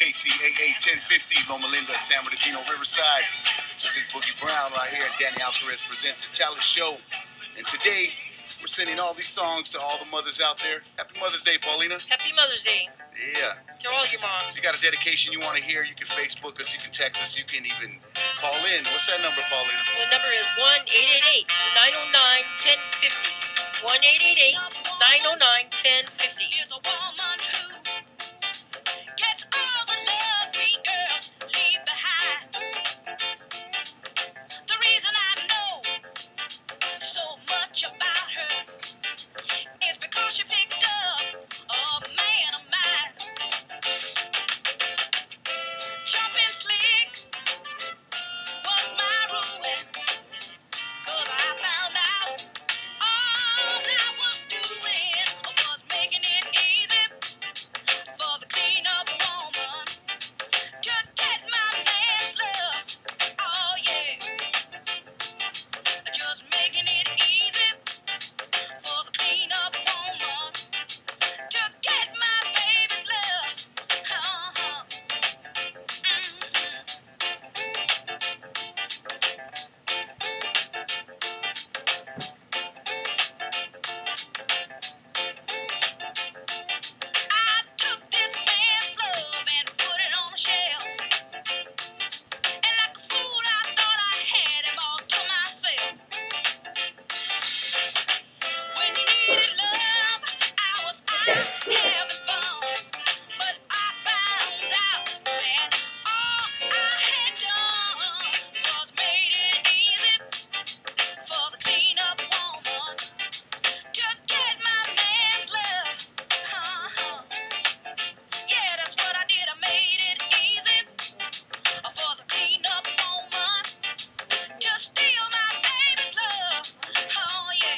KCAA 1050, Loma Linda, San Bernardino, Riverside. This is Boogie Brown right here, and Danny Alvarez presents The Talent Show. And today, we're sending all these songs to all the mothers out there. Happy Mother's Day, Paulina. Happy Mother's Day. Yeah. To all your moms. If you got a dedication you want to hear, you can Facebook us, you can text us, you can even call in. What's that number, Paulina? The number is 1-888-909-1050. 1-888-909-1050. Is a woman who gets all the love we girls leave behind. The reason I know so much about her is because she picked up a man of mine. Jumping slick was my ruin, 'cause I found out all I was doing was making it easy for the clean-up woman to get my man's love. Oh yeah, just making it easy for the clean-up woman to get my baby's love. I took this man's love and put it on a shelf. And like a fool, I thought I had him all to myself. When he needed love, I was out having fun. But I found out that all I had done was made it easy for the clean-up woman to get my man's love. Yeah, that's what I did. I made it easy for the clean-up woman to steal my baby's love. Oh yeah.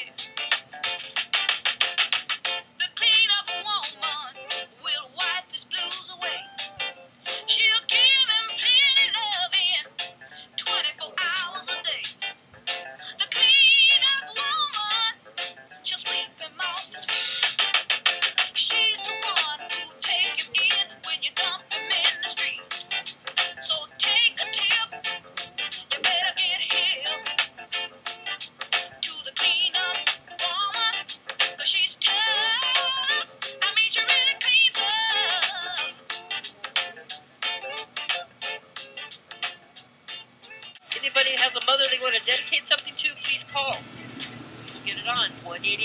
The clean-up woman will wipe his blues away. She'll give him plenty loving 24 hours a day. The clean-up woman, she'll sweep him off his feet. She's the one who'll take him in when you dump him in the street. So take a tip, you better get hip to the clean-up woman, 'cause she's tough. I mean, she really cleans up. Anybody that has a mother they want to dedicate something to, please call. We'll get it on.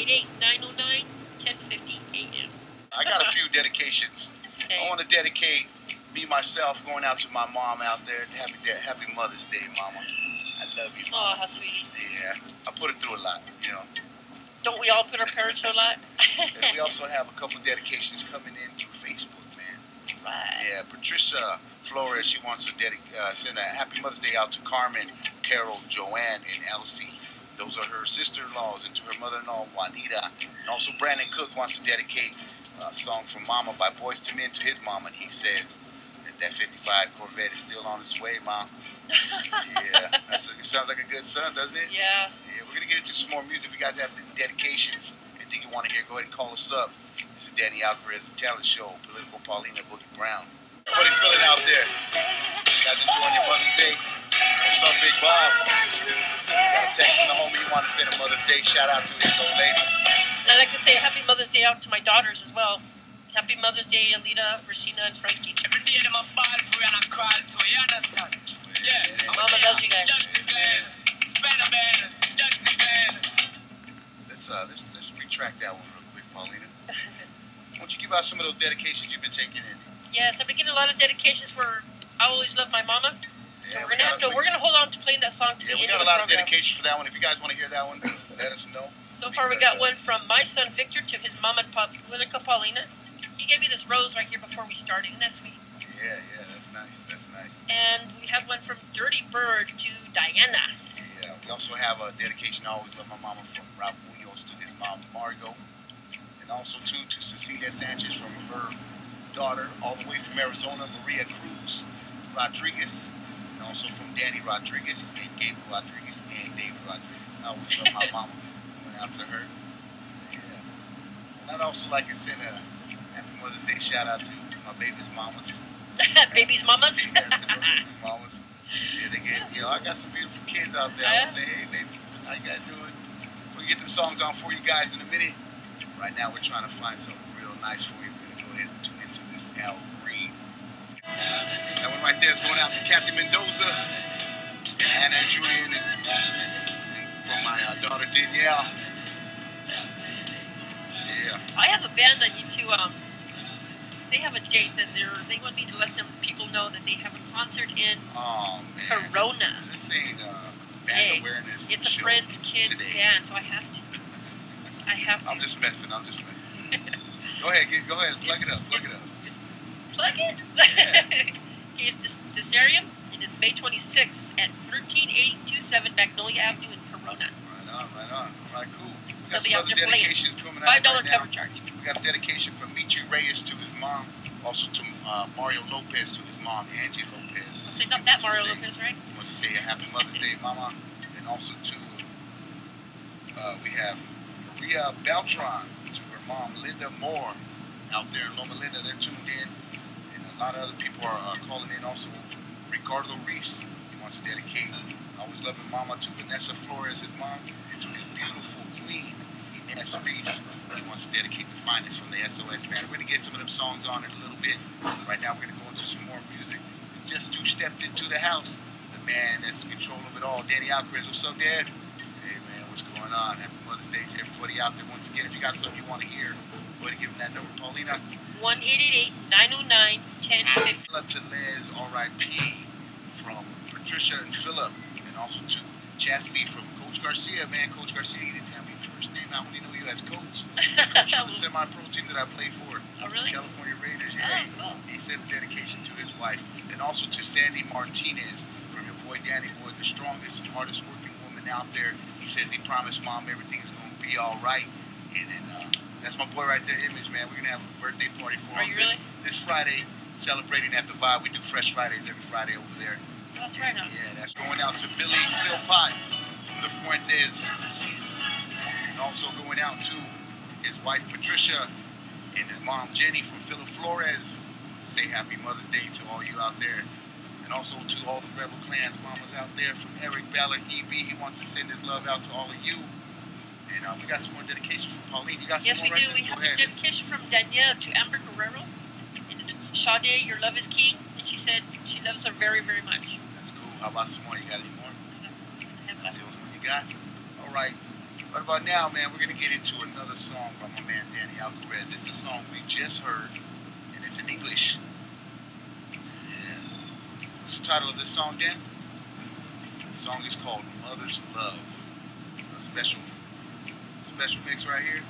1-888-909-1050 a.m. I got a few dedications. I Okay. want to dedicate me, myself, going out to my mom out there. Happy Mother's Day, Mama. I love you, Oh, Mama. how sweet. Yeah, I put her through a lot, you know. Don't we all put our parents through a lot? And we also have a couple dedications coming in through Facebook, man. Right. Yeah, Patricia Flores, she wants to send a Happy Mother's Day out to Carmen, Carol, Joanne, and Elsie. Those are her sister-in-laws, and to her mother-in-law, Juanita. And also Brandon Cook wants to dedicate a song from Mama by Boyz II Men to his mom, and he says that 55 Corvette is still on its way, Mom. Yeah, it sounds like a good son, doesn't it? Yeah. Yeah, we're going to get into some more music. If you guys have dedications, anything you want to hear, go ahead and call us up. This is Danny Alvarez, The Talent Show, Political Paulina, Boogie Brown. Everybody feeling out there? You guys enjoying your Mother's Day? What's up, Big Bob? Got a text from the homie you want to send a Mother's Day shout out to his old lady. And I'd like to say Happy Mother's Day out to my daughters as well. Happy Mother's Day, Alita, Rosina, and Frankie. Every day them a ball for you and I crawl to you, understand? Yeah. Mama loves you guys. Dusty Glenn, Spannerman, Dusty Glenn. Let's retract that one real quick, Paulina. Why don't you give out some of those dedications you've been taking in? Yes, I've been getting a lot of dedications for I Always Love My Mama. So Yeah, we're gonna hold on to playing that song to Yeah, the we end got of a the lot of program. dedications for that one. If you guys want to hear that one, let us know. So far, we got one from my son Victor to his mama, Politica Paulina. He gave me this rose right here before we started. Isn't that sweet? Yeah, that's nice. That's nice. And we have one from Dirty Bird to Diana. Yeah, we also have a dedication, I Always Love My Mama, from Ralph Munoz to his mom, Margot. And also, too, to Cecilia Sanchez from her daughter, all the way from Arizona, Maria Cruz Rodriguez. And also from Danny Rodriguez and Gabriel Rodriguez and David Rodriguez. I Always Love My Mama. Went out to her. Yeah. And I'd also like to send a Happy Mother's Day shout out to my baby's mamas. Baby's mamas. Yeah, to my baby's mamas. Yeah, they get, you know, I got some beautiful kids out there. I would say, hey, maybe, how you guys doing? We'll get them songs on for you guys in a minute. Right now, we're trying to find something real nice for you. We're going to go ahead and tune into this Al Green. That one right there is going out to Kathy Mendoza, Anna and Julian, and from my daughter Danielle. Yeah. I have a band I need to. They have a date that they want me to let them people know that they have a concert in Oh man. Corona. This ain't band Hey, awareness. it's a show Friends Kids today. band, so I have to. I'm just messing. Go ahead. Plug it up. Just plug it. Okay, it's Desarium. It is May 26th at 13827 Magnolia Avenue in Corona. Right on. All right, cool. We They'll got be some out other there playing. dedications coming out $5 right now. cover charge. We got a dedication from Michi Reyes to his mom, also to Mario Lopez to his mom, Angie Lopez. I'll say not that Mario Lopez, right? He wants to say a happy Mother's Day, Mama, and also to we have Maria Beltran to her mom, Linda Moore, out there in Loma Linda. They're tuned in, and a lot of other people are calling in. Also, Ricardo Reese, he wants to dedicate Always Loving Mama to Vanessa Flores, his mom, and to his beautiful queen, Inez Reese. He wants to dedicate the finest from the SOS band. We're going to get some of them songs on in a little bit. Right now, we're going to go into some more music. And just who stepped into the house? The man that's in control of it all, Danny Alcrez. What's up, Dad? Hey, man, what's going on? Happy Mother's Day to everybody out there. Once again, if you got something you want to hear, go ahead and give them that number, Paulina. 1-888-909-1050. To Les, R.I.P. from Patricia and Philip, and also to Chastity from Coach Garcia. Man, Coach Garcia, he didn't tell me your first name. I only know you as Coach. Coach of the semi-pro team that I play for. Oh, really? California Raiders. Yeah, Oh, cool. he sent a dedication to his wife, and also to Sandy Martinez from your boy Danny Boy, the strongest and hardest working woman out there. He says he promised Mom everything's going to be all right, and then that's my boy right there, Image, man. We're going to have a birthday party for Are him you really? this Friday, celebrating at the Vibe. We do Fresh Fridays every Friday over there. That's right now. Yeah, that's going out to Billy Philpott from the Fuentes, and also going out to his wife Patricia and his mom Jenny from Philip Flores. I want to say Happy Mother's Day to all you out there, and also to all the Rebel Clans mamas out there. From Eric Ballard EB, he wants to send his love out to all of you. And we got some more dedications from Pauline. You got some Yes, more we right do. there? We Go have a ahead. dedication from Danielle to Amber Guerrero. And it's Sade, your love is key. And she said she loves her very, very much. That's cool. How about some more? You got any more? That's the only one you got? All right. What about now, man? We're going to get into another song by my man, Danny Alcrez. It's a song we just heard, and it's in English. Yeah. What's the title of this song, Dan? The song is called Mother's Love. A special mix right here.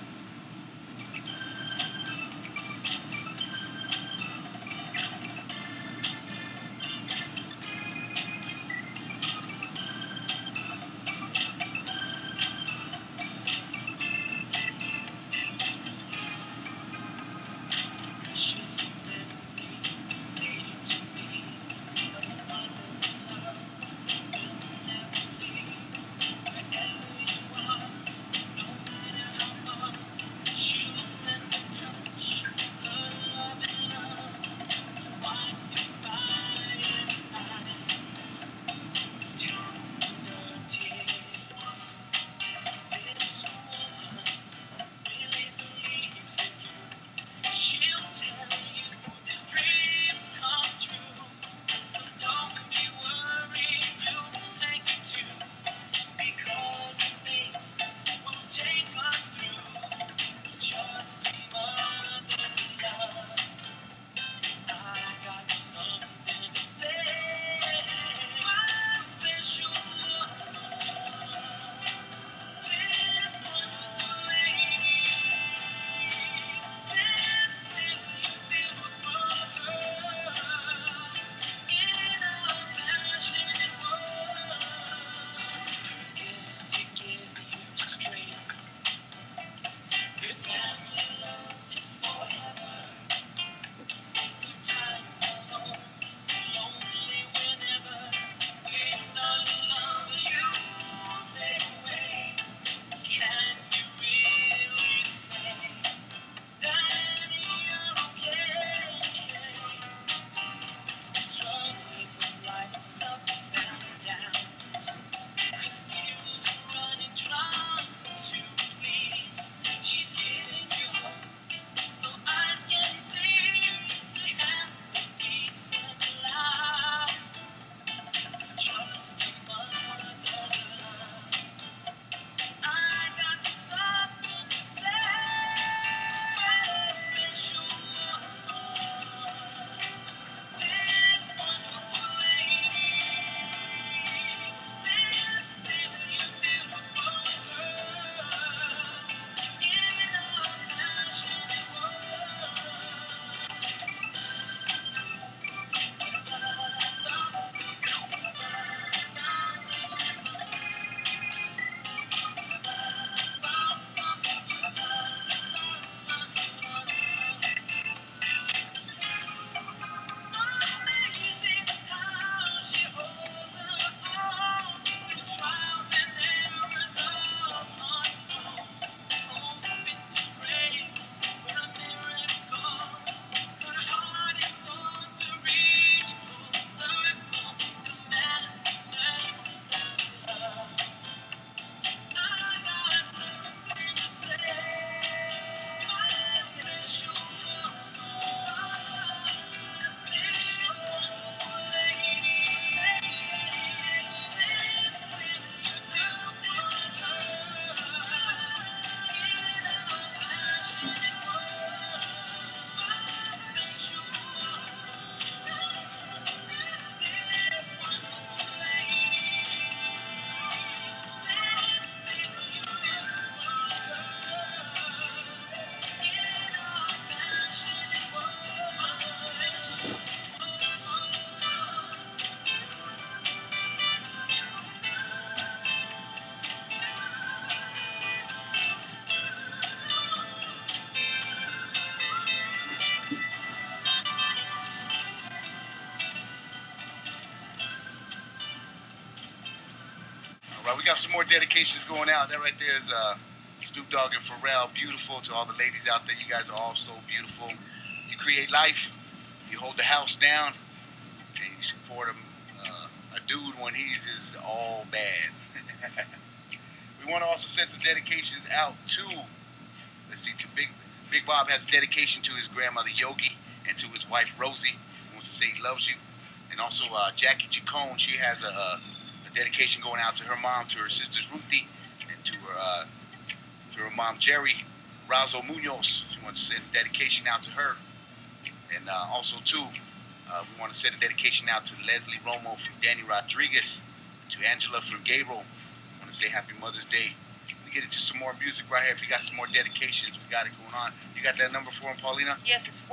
got some more dedications going out. That right there is Snoop Dogg and Pharrell. Beautiful to all the ladies out there. You guys are all so beautiful. You create life. You hold the house down, and you support a dude when he's is all bad. We want to also send some dedications out to, let's see, to Big Bob has a dedication to his grandmother Yogi and to his wife Rosie. He wants to say he loves you. And also Jackie Chacon, she has a dedication going out to her mom, to her sisters Ruthie, and to her mom Jerry Razo Munoz. She wants to send a dedication out to her. And also too, we want to send a dedication out to Leslie Romo from Danny Rodriguez, and to Angela from Gabriel. I want to say Happy Mother's Day. We get into some more music right here. If you got some more dedications, we got it going on. You got that number for him, Paulina? Yes, it's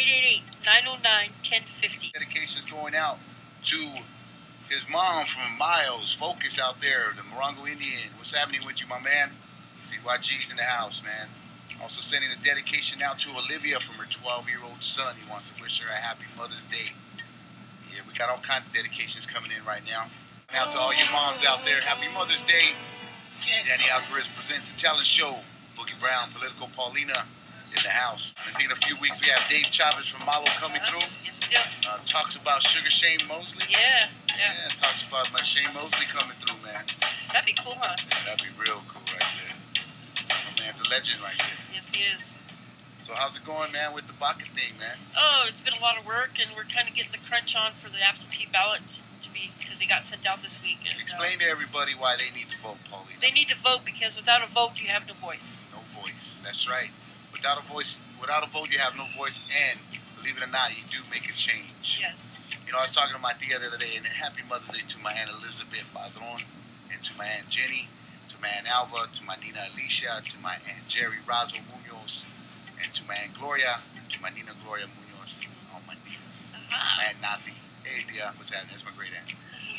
1-888-909-1050. Dedications going out to his mom from Miles. Focus out there, the Morongo Indian. What's happening with you, my man? CYG's in the house, man. Also sending a dedication out to Olivia from her 12-year-old son. He wants to wish her a happy Mother's Day. Yeah, we got all kinds of dedications coming in right now. Now to all your moms out there, happy Mother's Day. Danny Alvarez presents a talent show. Boogie Brown, Political Paulina in the house. I think in a few weeks we have Dave Chavez from Malo coming through. Yes, we do. Talks about Sugar Shane Mosley. Yeah. Talks about my Shane Mosley coming through, man. That'd be cool, huh? Yeah, that'd be real cool right there. My man's a legend right there. Yes, he is. So how's it going, man, with the Baca thing, man? Oh, it's been a lot of work, and we're kind of getting the crunch on for the absentee ballots because they got sent out this week. And, explain to everybody why they need to vote, Paulina. They need to vote because without a vote, you have no voice. No voice. That's right. Without a vote, you have no voice, and believe it or not, you do make a change. Yes. You know, I was talking to my tia the other day, and happy Mother's Day to my Aunt Elizabeth Padron, and to my Aunt Jenny, to my Aunt Alva, to my Nina Alicia, to my Aunt Jerry Razo Munoz, and to my Aunt Gloria, to my Nina Gloria Munoz, all my tias. My Aunt Nati. Hey, tia, what's happening? That's my great aunt.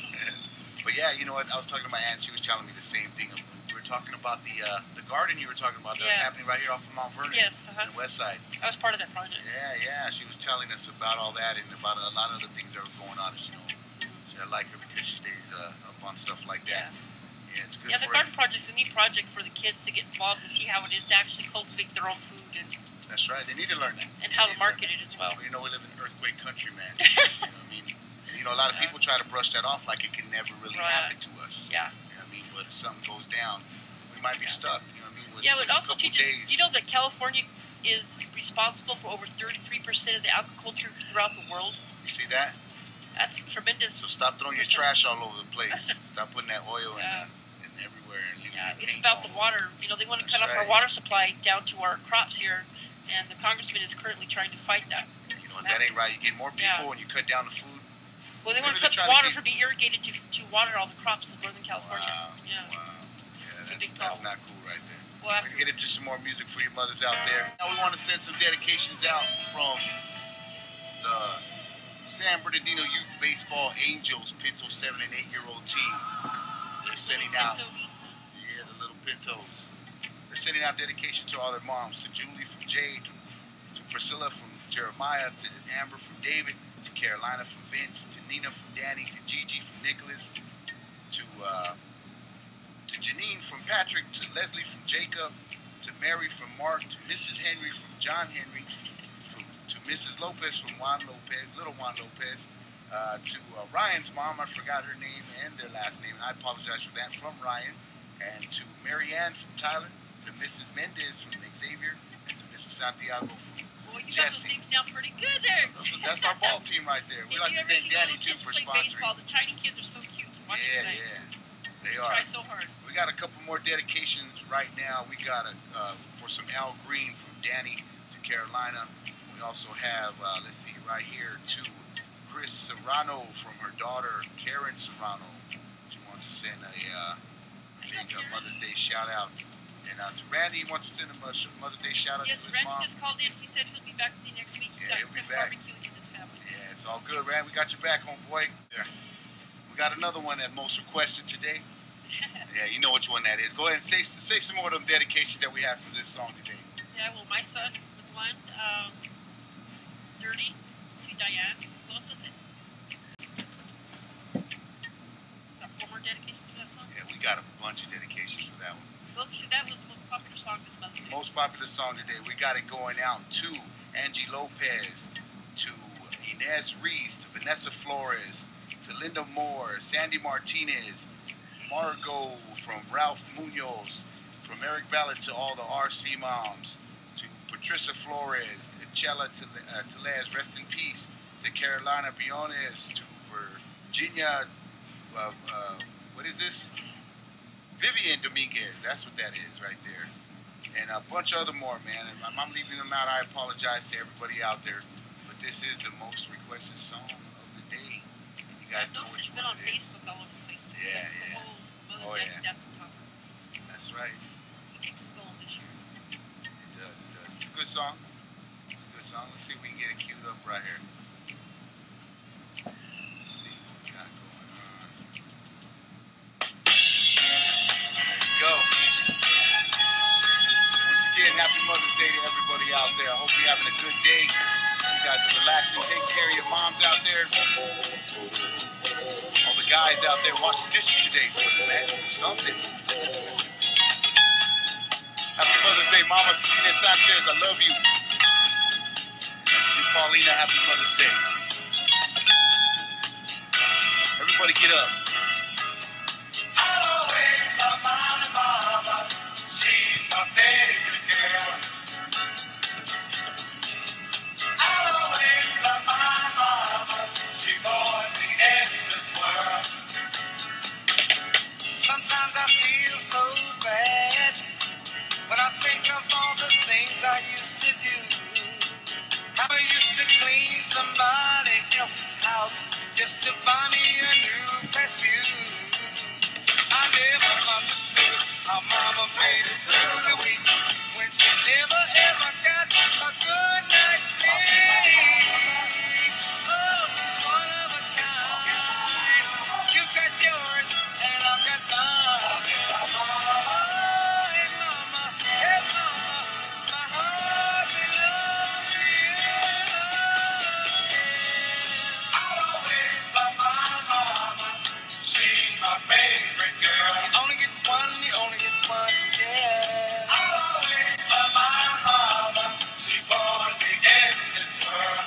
But yeah, you know what? I was talking to my aunt. She was telling me the same thing. We were talking about the garden you were talking about that was happening right here off of Mount Vernon. Yes. On the west side. I was part of that project. Yeah. She was telling us about all that and about a lot of other things that were going on. You know, I like her because she stays up on stuff like that. Yeah, it's good. Yeah, the garden project's a neat project for the kids to get involved and see how it is to actually cultivate their own food. And that's right. They need to learn that. And how to market it as well. You know, we live in earthquake country, man. You know what I mean? And, you know, a lot of people try to brush that off like it can never really happen to us. Yeah. You know what I mean? But if something goes down, we might be stuck. You know what I mean? With but it also teaches, days. you know that California is responsible for over 33% of the agriculture throughout the world? You see that? That's tremendous. So stop throwing your trash all over the place. Stop putting that oil in everywhere. And it's about the water. You know, they want to cut off our water supply down to our crops here, and the congressman is currently trying to fight that. You know, that ain't right. You get more people and you cut down the food. Well, they want to cut the water from being irrigated to water all the crops in Northern California. Wow. Yeah, that's not cool right there. Well, we're going to get into some more music for your mothers out there. Now we want to send some dedications out from the San Bernardino Youth Baseball Angels Pinto 7 and 8-year-old team. They're sending out, the little Pintos. They're sending out dedications to all their moms, to Julie from Jade, to Priscilla from Jeremiah, to Amber from David, to Carolina from Vince, to Nina from Danny, to Gigi from Nicholas, to Janine from Patrick, to Leslie from Jacob, to Mary from Mark, to Mrs. Henry from John Henry, to Mrs. Lopez from Juan Lopez, little Juan Lopez, to Ryan's mom, I forgot her name and their last name, and I apologize for that, from Ryan, and to Mary Ann from Tyler, to Mrs. Mendez from Xavier, and to Mrs. Santiago from you Jesse. got those teams down pretty good there. That's our ball team right there. We like to thank Danny too for sponsoring. Baseball, the tiny kids are so cute to watch. They are. Try so hard. We got a couple more dedications right now. We got for some Al Green from Danny to Carolina. We also have, let's see, right here to Chris Serrano from her daughter Karen Serrano. She wants to send a big Mother's Day shout out. And to Randy, he wants to send him a Mother's Day shout out to his Randy mom. Yes, Randy just called in. He said he'll be back with you next week. Yeah, he'll be back. Barbecuing with his family. Yeah, it's all good, Randy. We got your back, homeboy. Yeah. We got another one that most requested today. Yeah, you know which one that is. Go ahead and say some more of them dedications that we have for this song today. Yeah, well, my son was one. 30 to Diane. Who else was it? Got 4 more dedications to that song? Yeah, we got a bunch of dedications for that one. That was the most popular song this month. Most popular song today. We got it going out to Angie Lopez, to Inez Reese, to Vanessa Flores, to Linda Moore, Sandy Martinez, Margot from Ralph Munoz, from Eric Ballard to all the RC moms, to Patricia Flores, to Chela Telez, rest in peace, to Carolina Briones, to Virginia, what is this? Vivian Dominguez, that's what that is right there. And a bunch of other more, man. And I'm leaving them out. I apologize to everybody out there. But this is the most requested song of the day. And you guys know which one it's been on it is. Facebook all over the place, too. Yeah, That's yeah. The whole Mother's Day, that's the top. That's right. It takes the gold this year. It does, it does. It's a good song. It's a good song. Let's see if we can get it queued up right here. Let's see what we got going on. There you go. Once again, happy Mother's Day to everybody out there. I hope you're having a good day. You guys are relaxing. Take care of your moms out there. All the guys out there, wash the dishes today for them, man. Do something. Happy Mother's Day, Mama Cecilia Sanchez. I love you. And Paulina, happy Mother's Day. Everybody get up. I'll always love my mama. She's my favorite girl. I'll always love my mama. She brought me in this world. Sometimes I feel so bad when I think of all the things I used to do. How I used to clean somebody else's house just to buy me a new pair of shoes. I never understood how mama made it through the week when she never ever got a good night's sleep. Oh, she's one of a kind. You got yours and I've got mine. Oh, hey mama, my heart belongs to you. I'll always love my mama. She's my favorite girl. You only get one, yeah. I'll always love my mama. She born me in this world.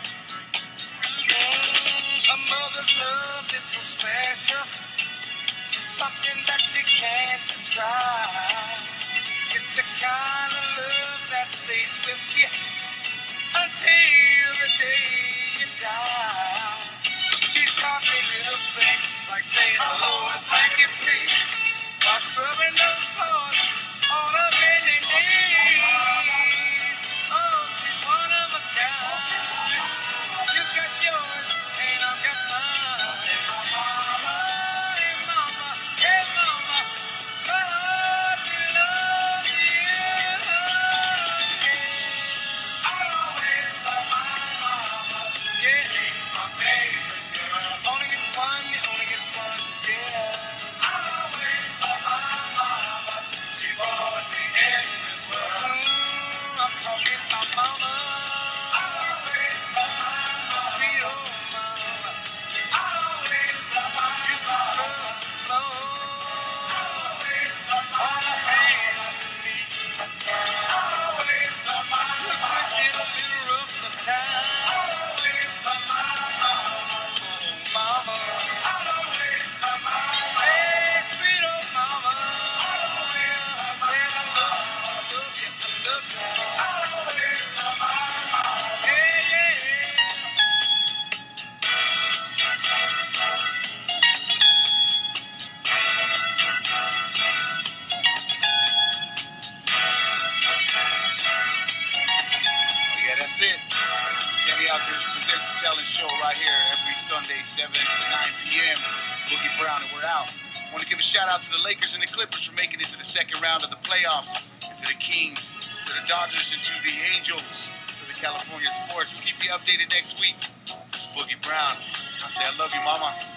A mother's love is so special. It's something that you can't describe. It's the kind of love that stays with you until the day you die. She taught me little things like saying hello and thank you please while scrubbing those floors on her bending knees. Oh, she's one of a kind. You got yours and I've got mine. Oh, hey mama, my heart belongs to you. I'll always love my mama. Yeah, she's my favorite girl. Only get one, you only get one, yeah. I'll always love my mama. She brought me in this world. I'm talking about mama. I'll always love my mama. Sweet old mama. I'll always love my mama. Used to scrub the floor. I'll always love my mama. All her hands and me. I'll always love my mama. Used to get a little rough sometimes. I'll always love my mama. Oh, mama. I'll always love my mama. Hey, sweet old mama. I'll always love my mama. I love you, I love you. I'll always love my mama. Yeah, yeah, yeah. Oh, yeah, that's it. Kenny Outdoors presents the Talent Show right here every Sunday, 7 to 9 p.m. Boogie Brown, and we're out. I want to give a shout out to the Lakers and the Clippers for making it to the second round of the playoffs, and to the Kings, to the Dodgers, and to the Angels, to the California sports. We'll keep you updated next week. This is Boogie Brown. I say I love you, mama.